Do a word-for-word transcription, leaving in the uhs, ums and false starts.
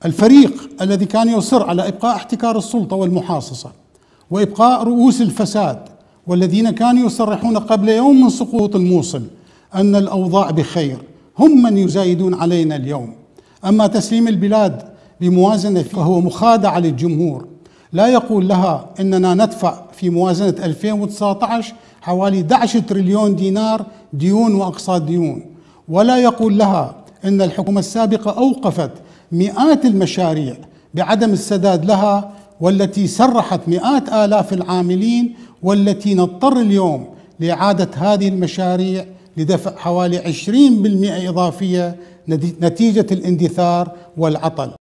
الفريق الذي كان يصر على إبقاء احتكار السلطة والمحاصصة وإبقاء رؤوس الفساد، والذين كانوا يصرحون قبل يوم من سقوط الموصل أن الأوضاع بخير، هم من يزايدون علينا اليوم. أما تسليم البلاد بموازنة فهو مخادعة للجمهور، لا يقول لها إننا ندفع في موازنة ألفين وتسعة عشر حوالي أحد عشر تريليون دينار ديون وأقساط ديون، ولا يقول لها إن الحكومة السابقة أوقفت مئات المشاريع بعدم السداد لها، والتي سرحت مئات آلاف العاملين، والتي نضطر اليوم لإعادة هذه المشاريع لدفع حوالي عشرين بالمئة إضافية نتيجة الاندثار والعطل.